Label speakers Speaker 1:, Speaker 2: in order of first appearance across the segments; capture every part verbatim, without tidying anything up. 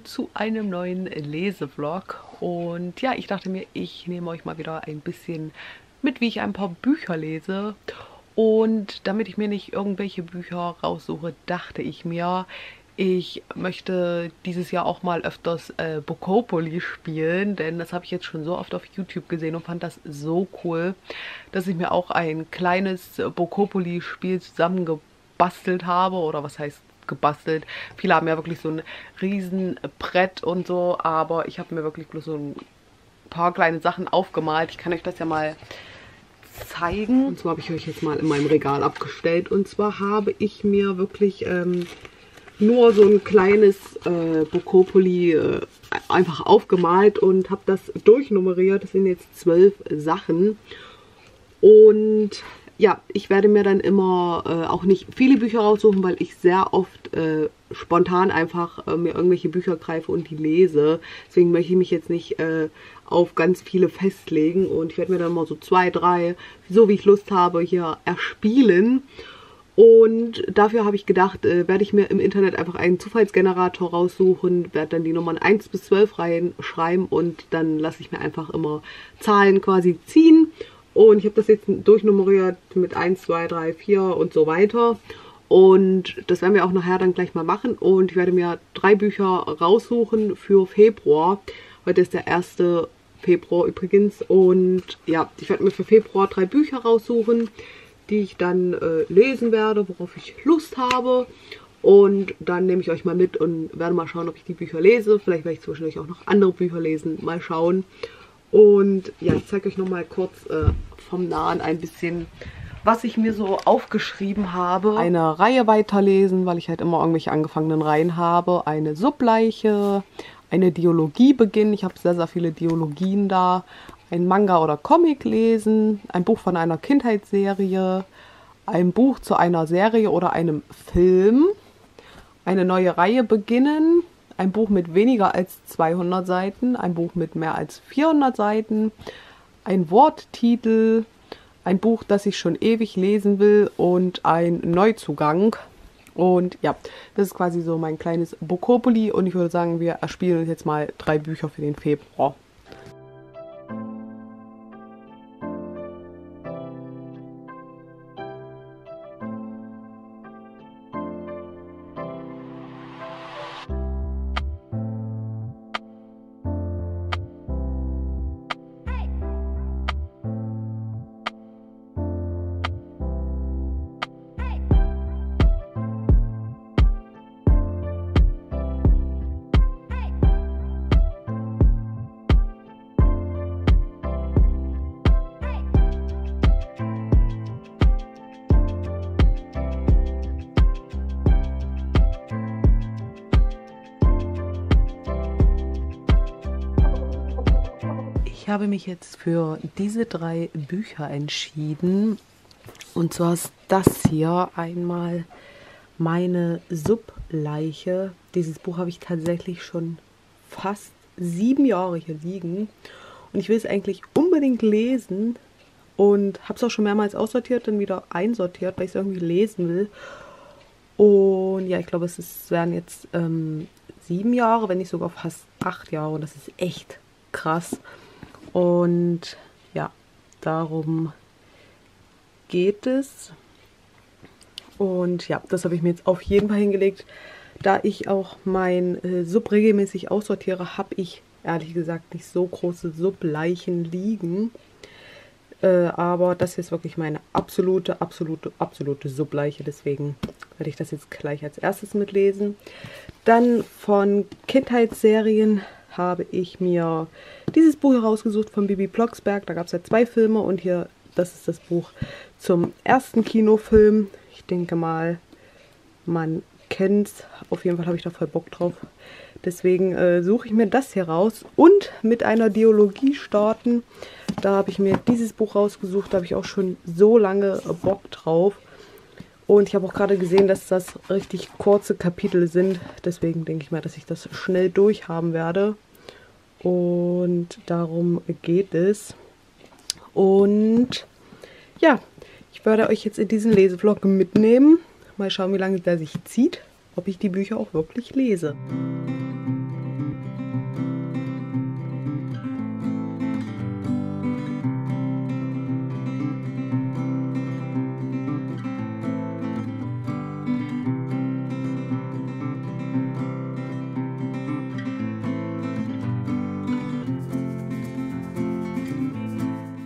Speaker 1: willkommen zu einem neuen Lesevlog. Und ja, ich dachte mir, ich nehme euch mal wieder ein bisschen mit, wie ich ein paar Bücher lese. Und damit ich mir nicht irgendwelche Bücher raussuche, dachte ich mir, ich möchte dieses Jahr auch mal öfters äh, Bookopoly spielen, denn das habe ich jetzt schon so oft auf YouTube gesehen und fand das so cool, dass ich mir auch ein kleines Bookopoly-Spiel zusammengebastelt habe, oder was heißt gebastelt. Viele haben ja wirklich so ein riesen Brett und so, aber ich habe mir wirklich bloß so ein paar kleine Sachen aufgemalt. Ich kann euch das ja mal zeigen. Und zwar habe ich euch jetzt mal in meinem Regal abgestellt. Und zwar habe ich mir wirklich ähm, nur so ein kleines äh, Bookopoly äh, einfach aufgemalt und habe das durchnummeriert. Das sind jetzt zwölf Sachen. Und ja, ich werde mir dann immer äh, auch nicht viele Bücher raussuchen, weil ich sehr oft äh, spontan einfach äh, mir irgendwelche Bücher greife und die lese. Deswegen möchte ich mich jetzt nicht äh, auf ganz viele festlegen. Und ich werde mir dann mal so zwei, drei, so wie ich Lust habe, hier erspielen. Und dafür habe ich gedacht, äh, werde ich mir im Internet einfach einen Zufallsgenerator raussuchen, werde dann die Nummern eins bis zwölf reinschreiben und dann lasse ich mir einfach immer Zahlen quasi ziehen. Und ich habe das jetzt durchnummeriert mit eins, zwei, drei, vier und so weiter. Und das werden wir auch nachher dann gleich mal machen. Und ich werde mir drei Bücher raussuchen für Februar. Heute ist der erste Februar übrigens. Und ja, ich werde mir für Februar drei Bücher raussuchen, die ich dann äh, lesen werde, worauf ich Lust habe. Und dann nehme ich euch mal mit und werde mal schauen, ob ich die Bücher lese. Vielleicht werde ich zwischendurch auch noch andere Bücher lesen. Mal schauen. Und ja, ich zeige euch noch mal kurz äh, vom Nahen ein bisschen, was ich mir so aufgeschrieben habe. Eine Reihe weiterlesen, weil ich halt immer irgendwelche angefangenen Reihen habe. Eine Subleiche, eine Dialogie beginnen. Ich habe sehr, sehr viele Dialogien da. Ein Manga oder Comic lesen. Ein Buch von einer Kindheitsserie. Ein Buch zu einer Serie oder einem Film. Eine neue Reihe beginnen. Ein Buch mit weniger als zweihundert Seiten, ein Buch mit mehr als vierhundert Seiten, ein Worttitel, ein Buch, das ich schon ewig lesen will und ein Neuzugang. Und ja, das ist quasi so mein kleines Bookopoly und ich würde sagen, wir erspielen uns jetzt mal drei Bücher für den Februar. Ich habe mich jetzt für diese drei Bücher entschieden. Und zwar ist das hier einmal meine Subleiche. Dieses Buch habe ich tatsächlich schon fast sieben Jahre hier liegen. Und ich will es eigentlich unbedingt lesen. Und habe es auch schon mehrmals aussortiert, dann wieder einsortiert, weil ich es irgendwie lesen will. Und ja, ich glaube, es ist, werden jetzt ähm, sieben Jahre, wenn nicht sogar fast acht Jahre. Und das ist echt krass. Und ja, darum geht es. Und ja, das habe ich mir jetzt auf jeden Fall hingelegt. Da ich auch mein äh, Sub regelmäßig aussortiere, habe ich ehrlich gesagt nicht so große Subleichen liegen. Äh, aber das ist wirklich meine absolute, absolute, absolute Subleiche. Deswegen werde ich das jetzt gleich als erstes mitlesen. Dann von Kindheitsserien habe ich mir dieses Buch herausgesucht von Bibi Blocksberg. Da gab es ja zwei Filme und hier, das ist das Buch zum ersten Kinofilm. Ich denke mal, man kennt es. Auf jeden Fall habe ich da voll Bock drauf. Deswegen äh, suche ich mir das hier raus und mit einer Dialogie starten. Da habe ich mir dieses Buch rausgesucht. Da habe ich auch schon so lange Bock drauf. Und ich habe auch gerade gesehen, dass das richtig kurze Kapitel sind. Deswegen denke ich mal, dass ich das schnell durchhaben werde. Und darum geht es. Und ja, ich werde euch jetzt in diesen Lesevlog mitnehmen. Mal schauen, wie lange der sich zieht. Ob ich die Bücher auch wirklich lese.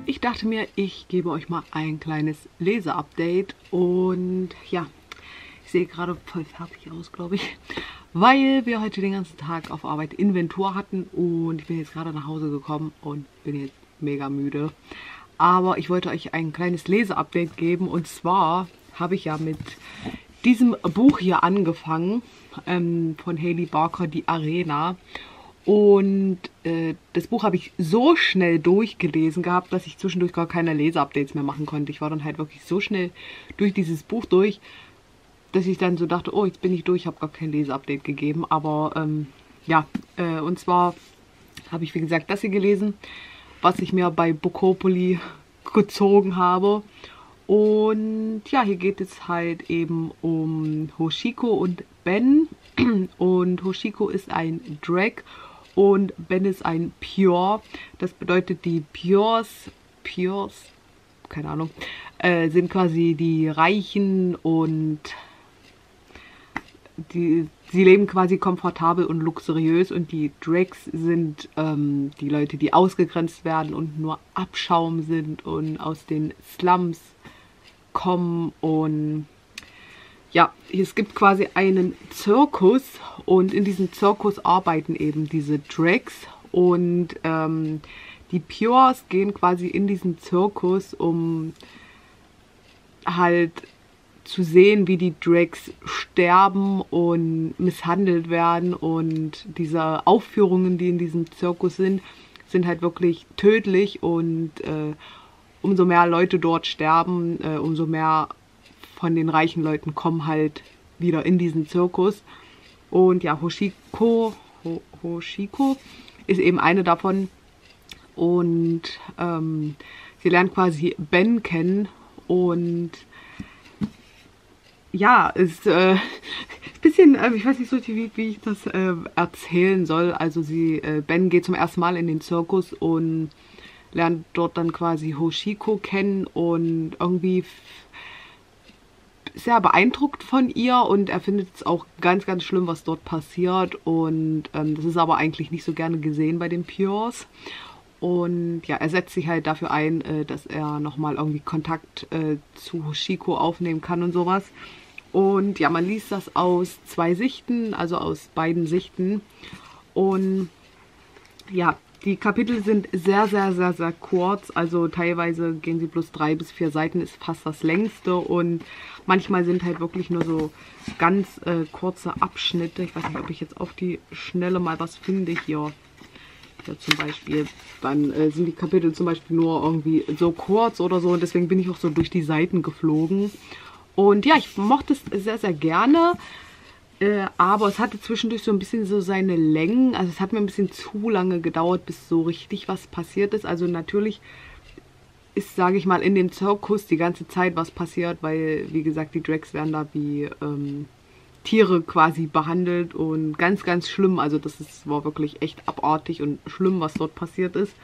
Speaker 1: Ich dachte mir, ich gebe euch mal ein kleines Leseupdate und ja, ich sehe gerade voll fertig aus, glaube ich, weil wir heute den ganzen Tag auf Arbeit Inventur hatten und ich bin jetzt gerade nach Hause gekommen und bin jetzt mega müde. Aber ich wollte euch ein kleines Leseupdate geben und zwar habe ich ja mit diesem Buch hier angefangen, ähm, von Hailey Barker, Die Arena. Und äh, das Buch habe ich so schnell durchgelesen gehabt, dass ich zwischendurch gar keine Leseupdates mehr machen konnte. Ich war dann halt wirklich so schnell durch dieses Buch durch, dass ich dann so dachte, oh, jetzt bin ich durch, ich habe gar kein Leseupdate gegeben. Aber ähm, ja, äh, und zwar habe ich, wie gesagt, das hier gelesen, was ich mir bei Bookopoly gezogen habe. Und ja, hier geht es halt eben um Hoshiko und Ben. Und Hoshiko ist ein Drag und Ben ist ein Pure. Das bedeutet, die Pures, Pures, keine Ahnung, äh, sind quasi die Reichen und die, sie leben quasi komfortabel und luxuriös und die Drags sind ähm, die Leute, die ausgegrenzt werden und nur Abschaum sind und aus den Slums kommen. Und ja, es gibt quasi einen Zirkus und in diesem Zirkus arbeiten eben diese Drags und ähm, die Pures gehen quasi in diesen Zirkus, um halt zu sehen, wie die Drags sterben und misshandelt werden, und diese Aufführungen, die in diesem Zirkus sind, sind halt wirklich tödlich und äh, umso mehr Leute dort sterben, äh, umso mehr von den reichen Leuten kommen halt wieder in diesen Zirkus. Und ja, Hoshiko, Ho, Hoshiko ist eben eine davon und ähm, sie lernt quasi Ben kennen und ja, ist äh, ein bisschen, äh, ich weiß nicht so, wie, wie ich das äh, erzählen soll. Also sie, äh, Ben geht zum ersten Mal in den Zirkus und lernt dort dann quasi Hoshiko kennen und irgendwie sehr beeindruckt von ihr und er findet es auch ganz, ganz schlimm, was dort passiert, und ähm, das ist aber eigentlich nicht so gerne gesehen bei den Pures. Und ja, er setzt sich halt dafür ein, äh, dass er nochmal irgendwie Kontakt äh, zu Hoshiko aufnehmen kann und sowas. Und ja, man liest das aus zwei Sichten, also aus beiden Sichten. Und ja, die Kapitel sind sehr, sehr, sehr, sehr kurz. Also teilweise gehen sie bloß drei bis vier Seiten, ist fast das längste. Und manchmal sind halt wirklich nur so ganz äh, kurze Abschnitte. Ich weiß nicht, ob ich jetzt auf die Schnelle mal was finde hier. Ja, zum Beispiel, dann äh, sind die Kapitel zum Beispiel nur irgendwie so kurz oder so. Und deswegen bin ich auch so durch die Seiten geflogen. Und ja, ich mochte es sehr, sehr gerne. Äh, aber es hatte zwischendurch so ein bisschen so seine Längen. Also es hat mir ein bisschen zu lange gedauert, bis so richtig was passiert ist. Also natürlich ist, sage ich mal, in dem Zirkus die ganze Zeit was passiert, weil, wie gesagt, die Drags werden da wie ähm, Tiere quasi behandelt und ganz, ganz schlimm. Also das ist, war wirklich echt abartig und schlimm, was dort passiert ist.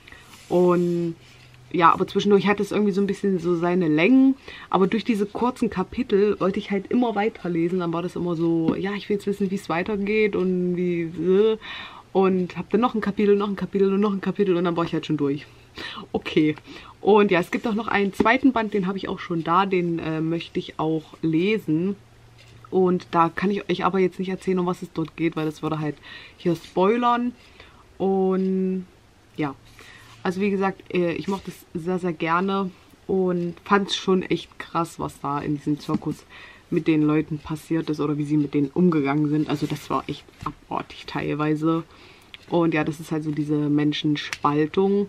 Speaker 1: Und ja, aber zwischendurch hat es irgendwie so ein bisschen so seine Längen. Aber durch diese kurzen Kapitel wollte ich halt immer weiterlesen. Dann war das immer so, ja, ich will jetzt wissen, wie es weitergeht und wie... Und habe dann noch ein Kapitel, noch ein Kapitel und noch ein Kapitel und dann war ich halt schon durch. Okay. Und ja, es gibt auch noch einen zweiten Band, den habe ich auch schon da. Den äh, möchte ich auch lesen. Und da kann ich euch aber jetzt nicht erzählen, um was es dort geht, weil das würde halt hier spoilern. Und ja, also wie gesagt, ich mochte es sehr, sehr gerne und fand es schon echt krass, was da in diesem Zirkus mit den Leuten passiert ist oder wie sie mit denen umgegangen sind. Also das war echt abartig teilweise. Und ja, das ist halt so diese Menschenspaltung.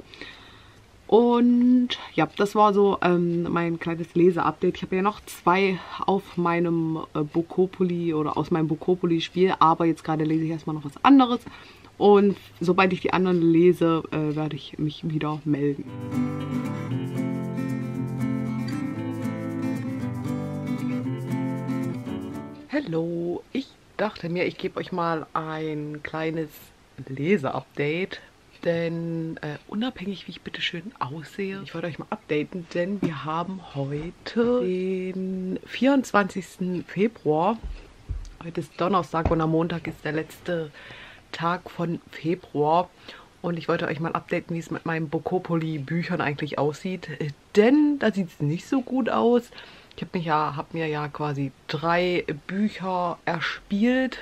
Speaker 1: Und ja, das war so ähm, mein kleines Leseupdate. Ich habe ja noch zwei auf meinem äh, Bookopoly oder aus meinem Bookopoly-Spiel, aber jetzt gerade lese ich erstmal noch was anderes. Und sobald ich die anderen lese, äh, werde ich mich wieder melden. Hallo, ich dachte mir, ich gebe euch mal ein kleines Leseupdate. Denn äh, unabhängig, wie ich bitte schön aussehe, ich wollte euch mal updaten, denn wir haben heute den vierundzwanzigsten Februar. Heute ist Donnerstag und am Montag ist der letzte Tag von Februar. Und ich wollte euch mal updaten, wie es mit meinen Bokopoli-Büchern eigentlich aussieht. Denn da sieht es nicht so gut aus. Ich habe ja, hab mir ja quasi drei Bücher erspielt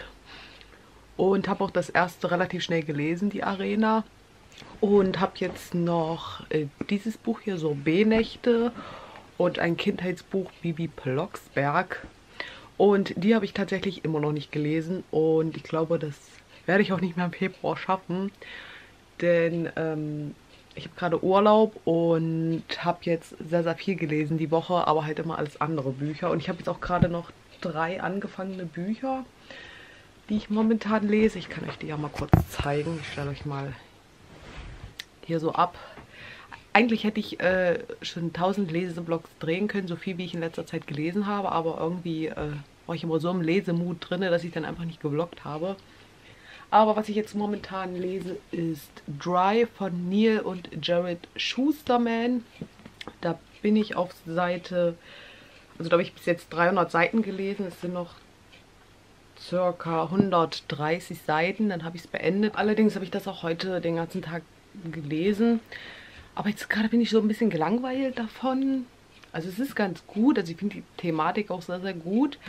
Speaker 1: und habe auch das erste relativ schnell gelesen, die Arena. Und habe jetzt noch äh, dieses Buch hier, Sorbet-Nächte, und ein Kindheitsbuch, Bibi Blocksberg. Und die habe ich tatsächlich immer noch nicht gelesen. Und ich glaube, das werde ich auch nicht mehr im Februar schaffen. Denn ähm, ich habe gerade Urlaub und habe jetzt sehr, sehr viel gelesen die Woche, aber halt immer alles andere Bücher. Und ich habe jetzt auch gerade noch drei angefangene Bücher, die ich momentan lese. Ich kann euch die ja mal kurz zeigen. Ich stelle euch mal hier so ab. Eigentlich hätte ich äh, schon tausend Leseblogs drehen können, so viel wie ich in letzter Zeit gelesen habe, aber irgendwie äh, war ich immer so im Lesemut drin, dass ich dann einfach nicht gevloggt habe. Aber was ich jetzt momentan lese, ist Dry von Neil und Jared Schusterman. Da bin ich auf Seite, also da habe ich bis jetzt dreihundert Seiten gelesen. Es sind noch circa hundertdreißig Seiten, dann habe ich es beendet. Allerdings habe ich das auch heute den ganzen Tag gelesen. Aber jetzt gerade bin ich so ein bisschen gelangweilt davon. Also es ist ganz gut, also ich finde die Thematik auch sehr, sehr gut.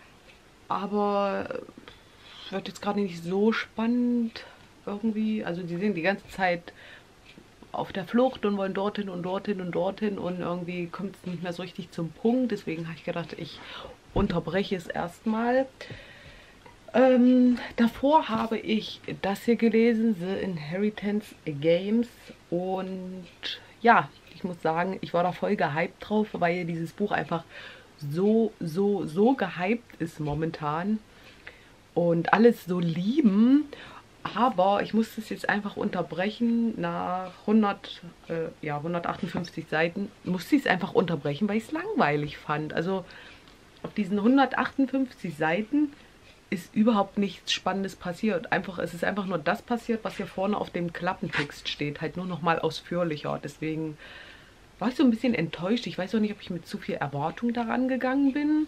Speaker 1: Aber wird jetzt gerade nicht so spannend irgendwie. Also die sind die ganze Zeit auf der Flucht und wollen dorthin und dorthin und dorthin und irgendwie kommt es nicht mehr so richtig zum Punkt. Deswegen habe ich gedacht, ich unterbreche es erstmal. Ähm, davor habe ich das hier gelesen, The Inheritance Games. Und ja, ich muss sagen, ich war da voll gehypt drauf, weil dieses Buch einfach so, so, so gehypt ist momentan. Und alles so lieben, aber ich musste es jetzt einfach unterbrechen. Nach hundert, äh, ja, hundertachtundfünfzig Seiten musste ich es einfach unterbrechen, weil ich es langweilig fand. Also auf diesen hundertachtundfünfzig Seiten ist überhaupt nichts Spannendes passiert. Einfach, es ist einfach nur das passiert, was hier vorne auf dem Klappentext steht, halt nur noch mal ausführlicher. Deswegen war ich so ein bisschen enttäuscht. Ich weiß auch nicht, ob ich mit zu viel Erwartung daran gegangen bin.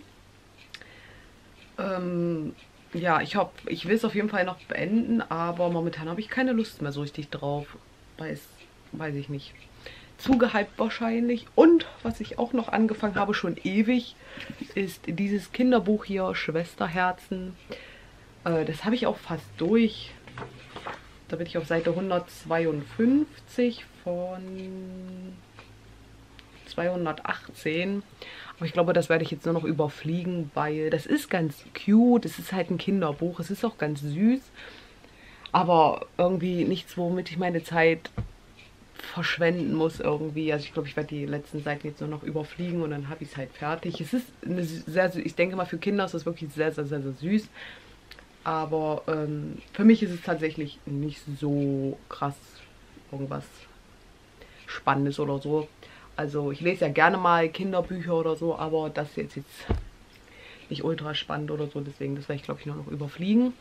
Speaker 1: Ähm... Ja, ich hoffe, ich will es auf jeden Fall noch beenden, aber momentan habe ich keine Lust mehr so richtig drauf. Weiß, weiß ich nicht. Zu gehypt wahrscheinlich. Und was ich auch noch angefangen habe, schon ewig, ist dieses Kinderbuch hier, Schwesterherzen. Äh, das habe ich auch fast durch. Da bin ich auf Seite hundertzweiundfünfzig von zweihundertachtzehn. Aber ich glaube, das werde ich jetzt nur noch überfliegen, weil das ist ganz cute. Es ist halt ein Kinderbuch. Es ist auch ganz süß. Aber irgendwie nichts, womit ich meine Zeit verschwenden muss irgendwie. Also ich glaube, ich werde die letzten Seiten jetzt nur noch überfliegen und dann habe ich es halt fertig. Es ist eine sehr, ich denke mal, für Kinder ist das wirklich sehr, sehr, sehr, sehr süß. Aber ähm, für mich ist es tatsächlich nicht so krass irgendwas Spannendes oder so. Also ich lese ja gerne mal Kinderbücher oder so, aber das ist jetzt, jetzt nicht ultra spannend oder so. Deswegen, das werde ich glaube ich nur noch überfliegen.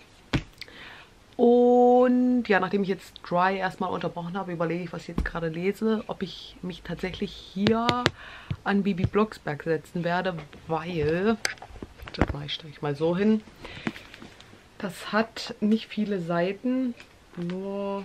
Speaker 1: Und ja, nachdem ich jetzt Dry erstmal unterbrochen habe, überlege ich, was ich jetzt gerade lese, ob ich mich tatsächlich hier an Bibi Blocksberg setzen werde, weil, das mache ich, stelle ich mal so hin, das hat nicht viele Seiten, nur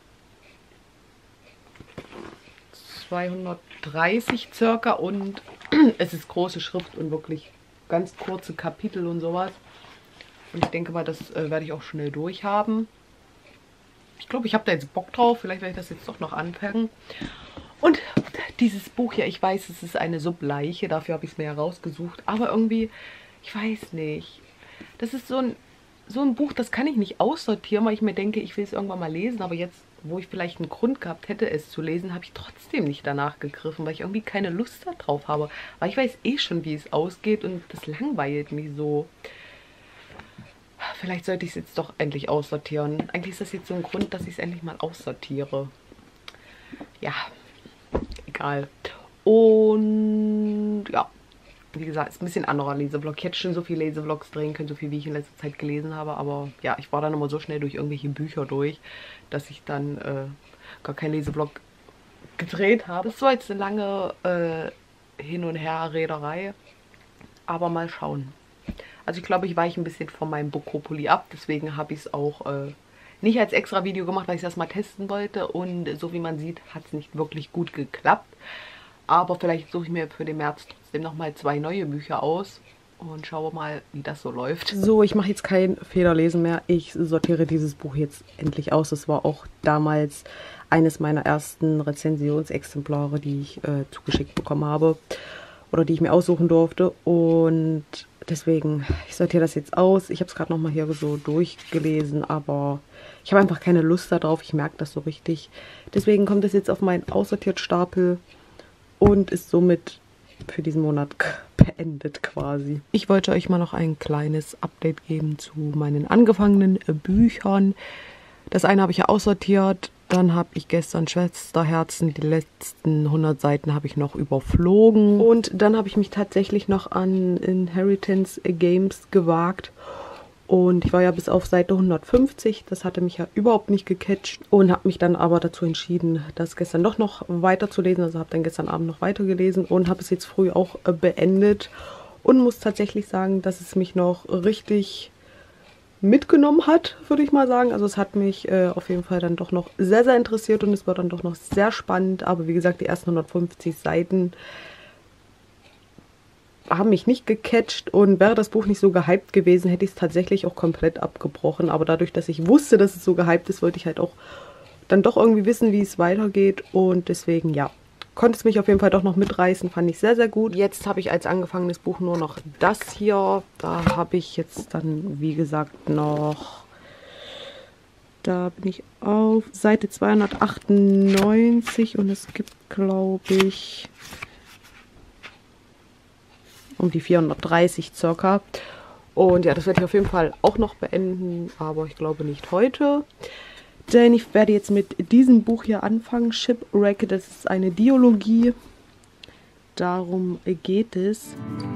Speaker 1: zweihundertdreißig circa und es ist große Schrift und wirklich ganz kurze Kapitel und sowas. Und ich denke mal, das äh, werde ich auch schnell durchhaben. Ich glaube, ich habe da jetzt Bock drauf. Vielleicht werde ich das jetzt doch noch anfangen. Und dieses Buch hier, ich weiß, es ist eine Subleiche. Dafür habe ich es mir ja rausgesucht. Aber irgendwie, ich weiß nicht. Das ist so ein, so ein Buch, das kann ich nicht aussortieren, weil ich mir denke, ich will es irgendwann mal lesen. Aber jetzt, wo ich vielleicht einen Grund gehabt hätte, es zu lesen, habe ich trotzdem nicht danach gegriffen, weil ich irgendwie keine Lust darauf habe. Weil ich weiß eh schon, wie es ausgeht und das langweilt mich so. Vielleicht sollte ich es jetzt doch endlich aussortieren. Eigentlich ist das jetzt so ein Grund, dass ich es endlich mal aussortiere. Ja, egal. Und ja, wie gesagt, ist ein bisschen anderer Lesevlog. Ich hätte schon so viele Lesevlogs drehen können, so viel wie ich in letzter Zeit gelesen habe. Aber ja, ich war dann immer so schnell durch irgendwelche Bücher durch, dass ich dann äh, gar keinen Lesevlog gedreht habe. Das war jetzt eine lange äh, Hin- und Her-Rederei. Aber mal schauen. Also ich glaube, ich weiche ein bisschen von meinem Bokopoli ab. Deswegen habe ich es auch äh, nicht als extra Video gemacht, weil ich das mal testen wollte. Und so wie man sieht, hat es nicht wirklich gut geklappt. Aber vielleicht suche ich mir für den März trotzdem nochmal zwei neue Bücher aus. Und schaue mal, wie das so läuft. So, ich mache jetzt kein Fehlerlesen mehr. Ich sortiere dieses Buch jetzt endlich aus. Das war auch damals eines meiner ersten Rezensionsexemplare, die ich äh, zugeschickt bekommen habe. Oder die ich mir aussuchen durfte. Und deswegen, ich sortiere das jetzt aus. Ich habe es gerade nochmal hier so durchgelesen. Aber ich habe einfach keine Lust darauf. Ich merke das so richtig. Deswegen kommt es jetzt auf meinen Aussortiert-Stapel. Und ist somit für diesen Monat beendet quasi. Ich wollte euch mal noch ein kleines Update geben zu meinen angefangenen Büchern. Das eine habe ich ja aussortiert, dann habe ich gestern Schwesterherzen, die letzten hundert Seiten habe ich noch überflogen. Und dann habe ich mich tatsächlich noch an Inheritance Games gewagt. Und ich war ja bis auf Seite hundertfünfzig, das hatte mich ja überhaupt nicht gecatcht und habe mich dann aber dazu entschieden, das gestern doch noch weiterzulesen. Also habe dann gestern Abend noch weitergelesen und habe es jetzt früh auch äh, beendet und muss tatsächlich sagen, dass es mich noch richtig mitgenommen hat, würde ich mal sagen. Also es hat mich äh, auf jeden Fall dann doch noch sehr, sehr interessiert und es war dann doch noch sehr spannend. Aber wie gesagt, die ersten hundertfünfzig Seiten haben mich nicht gecatcht und wäre das Buch nicht so gehypt gewesen, hätte ich es tatsächlich auch komplett abgebrochen. Aber dadurch, dass ich wusste, dass es so gehypt ist, wollte ich halt auch dann doch irgendwie wissen, wie es weitergeht. Und deswegen, ja, konnte es mich auf jeden Fall doch noch mitreißen. Fand ich sehr, sehr gut. Jetzt habe ich als angefangenes Buch nur noch das hier. Da habe ich jetzt dann, wie gesagt, noch... Da bin ich auf Seite zweihundertachtundneunzig und es gibt, glaube ich... um die vierhundertdreißig circa. Und ja, das werde ich auf jeden Fall auch noch beenden, aber ich glaube nicht heute. Denn ich werde jetzt mit diesem Buch hier anfangen, Shipwreck. Das ist eine Dialogie. Darum geht es.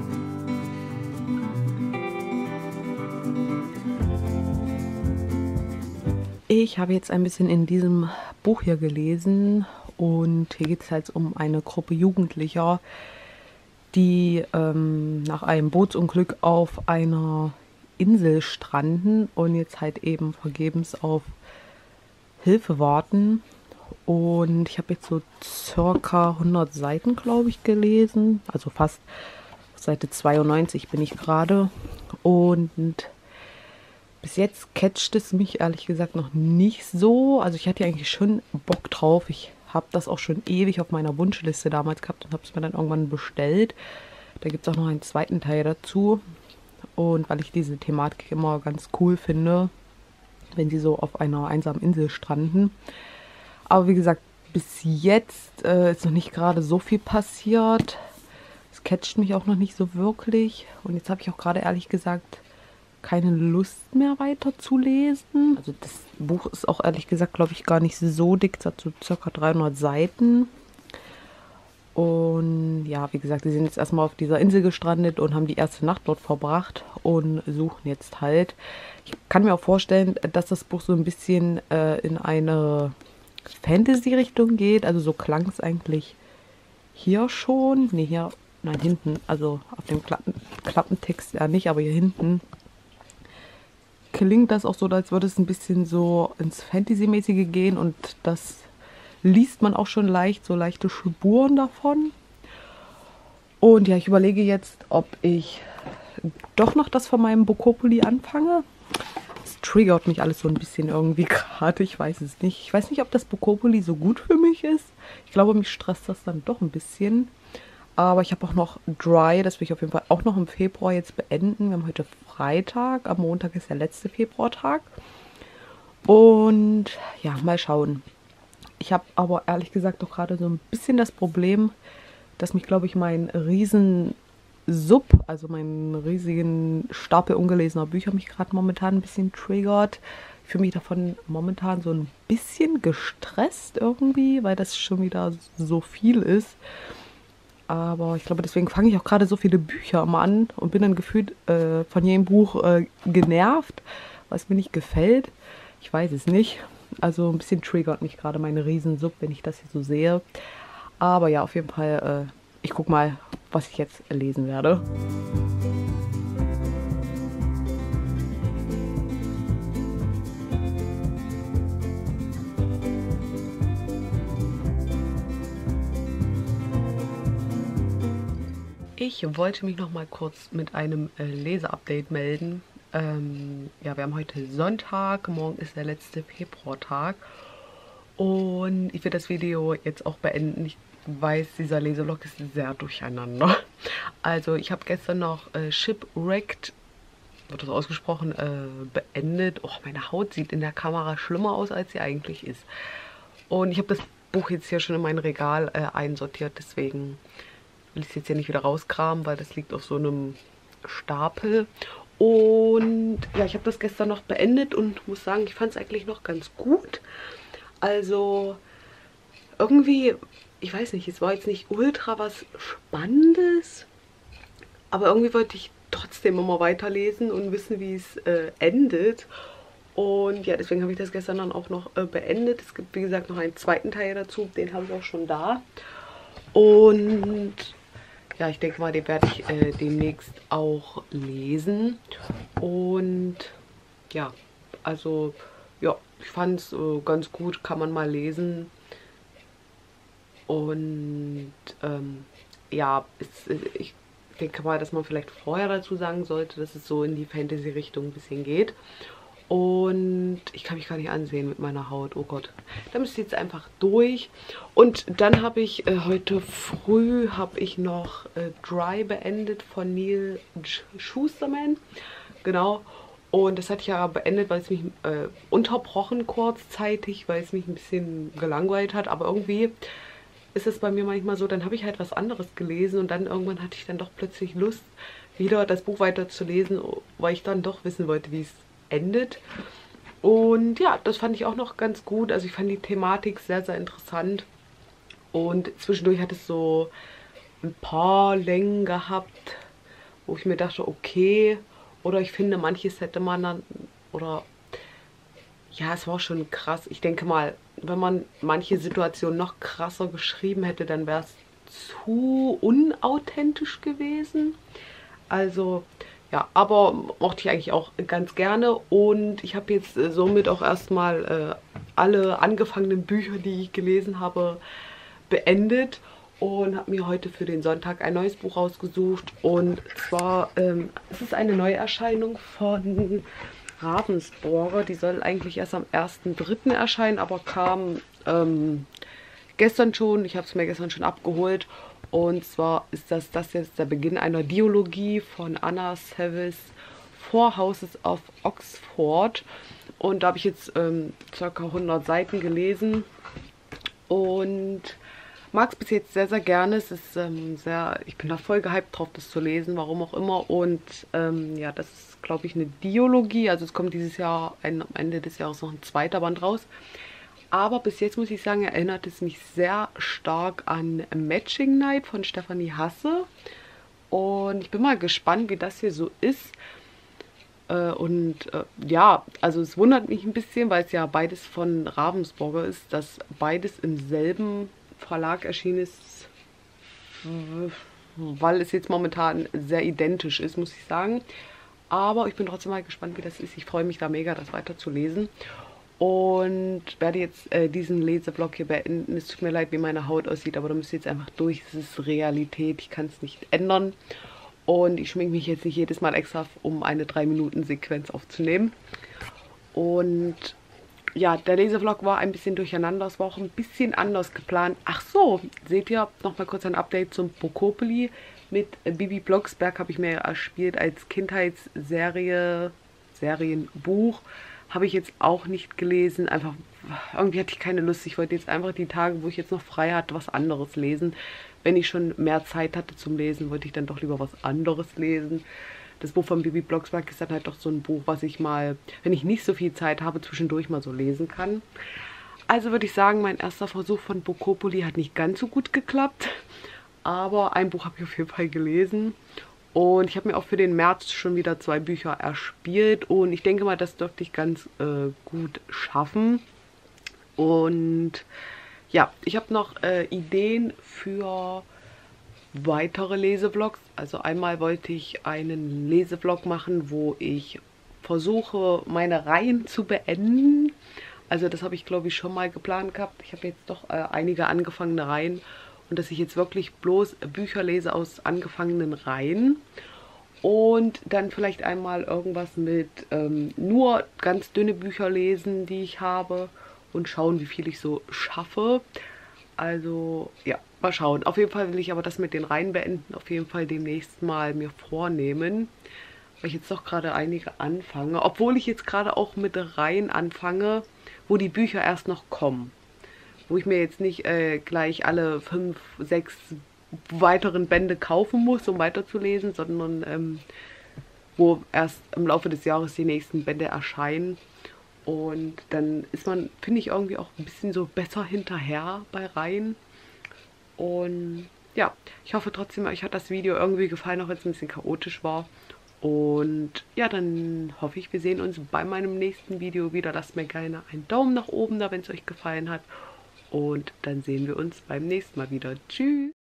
Speaker 1: Ich habe jetzt ein bisschen in diesem Buch hier gelesen und hier geht es halt um eine Gruppe Jugendlicher, die ähm, nach einem Bootsunglück auf einer Insel stranden und jetzt halt eben vergebens auf Hilfe warten. Und ich habe jetzt so circa hundert Seiten, glaube ich, gelesen. Also fast Seite zweiundneunzig bin ich gerade. Und bis jetzt catcht es mich ehrlich gesagt noch nicht so. Also ich hatte eigentlich schon Bock drauf. Ich habe das auch schon ewig auf meiner Wunschliste damals gehabt und habe es mir dann irgendwann bestellt. Da gibt es auch noch einen zweiten Teil dazu. Und weil ich diese Thematik immer ganz cool finde, wenn sie so auf einer einsamen Insel stranden. Aber wie gesagt, bis jetzt äh, ist noch nicht gerade so viel passiert. Es catcht mich auch noch nicht so wirklich. Und jetzt habe ich auch gerade ehrlich gesagt keine Lust mehr weiter zu lesen. Also das Buch ist auch ehrlich gesagt, glaube ich, gar nicht so dick. Es hat so circa dreihundert Seiten. Und ja, wie gesagt, die sind jetzt erstmal auf dieser Insel gestrandet und haben die erste Nacht dort verbracht und suchen jetzt halt. Ich kann mir auch vorstellen, dass das Buch so ein bisschen äh, in eine Fantasy-Richtung geht. Also so klang es eigentlich hier schon. Ne, hier, nein, hinten. Also auf dem Klappen, Klappentext ja nicht, aber hier hinten klingt das auch so, als würde es ein bisschen so ins Fantasy-mäßige gehen und das liest man auch schon leicht, so leichte Spuren davon. Und ja, ich überlege jetzt, ob ich doch noch das von meinem Bokopoli anfange. Es triggert mich alles so ein bisschen irgendwie gerade, ich weiß es nicht. Ich weiß nicht, ob das Bokopoli so gut für mich ist. Ich glaube, mich stresst das dann doch ein bisschen. Aber ich habe auch noch Dry, das will ich auf jeden Fall auch noch im Februar jetzt beenden. Wir haben heute Freitag, am Montag ist der letzte Februartag. Und ja, mal schauen. Ich habe aber ehrlich gesagt doch gerade so ein bisschen das Problem, dass mich, glaube ich, mein riesen Sub, also meinen riesigen Stapel ungelesener Bücher mich gerade momentan ein bisschen triggert. Ich fühle mich davon momentan so ein bisschen gestresst irgendwie, weil das schon wieder so viel ist. Aber ich glaube, deswegen fange ich auch gerade so viele Bücher immer an und bin dann gefühlt äh, von jedem Buch äh, genervt, was mir nicht gefällt. Ich weiß es nicht. Also ein bisschen triggert mich gerade meine Riesensub, wenn ich das hier so sehe. Aber ja, auf jeden Fall, äh, ich gucke mal, was ich jetzt lesen werde. Ich wollte mich noch mal kurz mit einem äh, Leseupdate melden. Ähm, ja, wir haben heute Sonntag, morgen ist der letzte Februartag und ich werde das Video jetzt auch beenden. Ich weiß, dieser Lesevlog ist sehr durcheinander. Also ich habe gestern noch äh, Shipwrecked, wird das ausgesprochen, äh, beendet. Oh, meine Haut sieht in der Kamera schlimmer aus, als sie eigentlich ist. Und ich habe das Buch jetzt hier schon in mein Regal äh, einsortiert, deswegen will ich es jetzt hier nicht wieder rauskramen, weil das liegt auf so einem Stapel. Und ja, ich habe das gestern noch beendet und muss sagen, ich fand es eigentlich noch ganz gut. Also irgendwie, ich weiß nicht, es war jetzt nicht ultra was Spannendes, aber irgendwie wollte ich trotzdem immer weiterlesen und wissen, wie es äh, endet. Und ja, deswegen habe ich das gestern dann auch noch äh, beendet. Es gibt, wie gesagt, noch einen zweiten Teil dazu, den habe ich auch schon da. Und ja, ich denke mal, den werde ich äh, demnächst auch lesen. Und ja, also ja, ich fand es äh, ganz gut, kann man mal lesen. Und ähm, ja, es, ich denke mal, dass man vielleicht vorher dazu sagen sollte, dass es so in die Fantasy-Richtung ein bisschen geht. Und ich kann mich gar nicht ansehen mit meiner Haut. Oh Gott. Da müsste ich jetzt einfach durch. Und dann habe ich äh, heute früh habe ich noch äh, Dry beendet von Neil Schusterman. Genau. Und das hatte ich ja beendet, weil es mich äh, unterbrochen kurzzeitig, weil es mich ein bisschen gelangweilt hat. Aber irgendwie ist es bei mir manchmal so, dann habe ich halt was anderes gelesen und dann irgendwann hatte ich dann doch plötzlich Lust, wieder das Buch weiter zu lesen, weil ich dann doch wissen wollte, wie es endet. Und ja, das fand ich auch noch ganz gut. Also ich fand die Thematik sehr, sehr interessant. Und zwischendurch hat es so ein paar Längen gehabt, wo ich mir dachte, okay. Oder ich finde, manches hätte man dann, oder ja, es war schon krass. Ich denke mal, wenn man manche Situationen noch krasser geschrieben hätte, dann wäre es zu unauthentisch gewesen. Also ja, aber mochte ich eigentlich auch ganz gerne. Und ich habe jetzt äh, somit auch erstmal äh, alle angefangenen Bücher, die ich gelesen habe, beendet. Und habe mir heute für den Sonntag ein neues Buch rausgesucht. Und zwar ähm, es ist eine Neuerscheinung von Ravensburger. Die soll eigentlich erst am ersten dritten erscheinen, aber kam ähm, gestern schon. Ich habe es mir gestern schon abgeholt. Und zwar ist das, das jetzt der Beginn einer Dialogie von Anna Saville, Four Houses of Oxford. Und da habe ich jetzt ähm, ca. hundert Seiten gelesen und mag es bis jetzt sehr, sehr gerne. Es ist ähm, sehr, ich bin da voll gehypt drauf, das zu lesen, warum auch immer. Und ähm, ja, das ist, glaube ich, eine Dialogie. Also es kommt dieses Jahr, ein, am Ende des Jahres noch ein zweiter Band raus. Aber bis jetzt muss ich sagen, erinnert es mich sehr stark an Matching Night von Stefanie Hasse. Und ich bin mal gespannt, wie das hier so ist. Äh, und äh, ja, also es wundert mich ein bisschen, weil es ja beides von Ravensburger ist, dass beides im selben Verlag erschienen ist, weil es jetzt momentan sehr identisch ist, muss ich sagen. Aber ich bin trotzdem mal gespannt, wie das ist. Ich freue mich da mega, das weiter zu lesen. Und werde jetzt äh, diesen Lesevlog hier beenden. Es tut mir leid, wie meine Haut aussieht, aber da müsst ihr jetzt einfach durch. Es ist Realität, ich kann es nicht ändern. Und ich schminke mich jetzt nicht jedes Mal extra, um eine drei Minuten Sequenz aufzunehmen. Und ja, der Lesevlog war ein bisschen durcheinander. Es war auch ein bisschen anders geplant. Ach so, seht ihr, nochmal kurz ein Update zum Brokkoli. Mit Bibi Blocksberg habe ich mir erspielt als Kindheitsserie, Serienbuch. Habe ich jetzt auch nicht gelesen. Einfach, irgendwie hatte ich keine Lust. Ich wollte jetzt einfach die Tage, wo ich jetzt noch frei hatte, was anderes lesen. Wenn ich schon mehr Zeit hatte zum Lesen, wollte ich dann doch lieber was anderes lesen. Das Buch von Bibi Blocksberg ist dann halt doch so ein Buch, was ich mal, wenn ich nicht so viel Zeit habe, zwischendurch mal so lesen kann. Also würde ich sagen, mein erster Versuch von Brokkoli hat nicht ganz so gut geklappt. Aber ein Buch habe ich auf jeden Fall gelesen. Und ich habe mir auch für den März schon wieder zwei Bücher erspielt. Und ich denke mal, das dürfte ich ganz äh, gut schaffen. Und ja, ich habe noch äh, Ideen für weitere Lesevlogs. Also einmal wollte ich einen Lesevlog machen, wo ich versuche, meine Reihen zu beenden. Also das habe ich, glaube ich, schon mal geplant gehabt. Ich habe jetzt doch äh, einige angefangene Reihen. und dass ich jetzt wirklich bloß Bücher lese aus angefangenen Reihen. Und dann vielleicht einmal irgendwas mit ähm, nur ganz dünne Bücher lesen, die ich habe, und schauen, wie viel ich so schaffe. Also ja, mal schauen. Auf jeden Fall will ich aber das mit den Reihen beenden, auf jeden Fall demnächst mal mir vornehmen, weil ich jetzt doch gerade einige anfange. Obwohl ich jetzt gerade auch mit Reihen anfange, wo die Bücher erst noch kommen. Wo ich mir jetzt nicht äh, gleich alle fünf, sechs weiteren Bände kaufen muss, um weiterzulesen, sondern ähm, wo erst im Laufe des Jahres die nächsten Bände erscheinen. Und dann ist man, finde ich, irgendwie auch ein bisschen so besser hinterher bei Reihen. Und ja, ich hoffe trotzdem, euch hat das Video irgendwie gefallen, auch wenn es ein bisschen chaotisch war. Und ja, dann hoffe ich, wir sehen uns bei meinem nächsten Video wieder. Lasst mir gerne einen Daumen nach oben da, wenn es euch gefallen hat. Und dann sehen wir uns beim nächsten Mal wieder. Tschüss!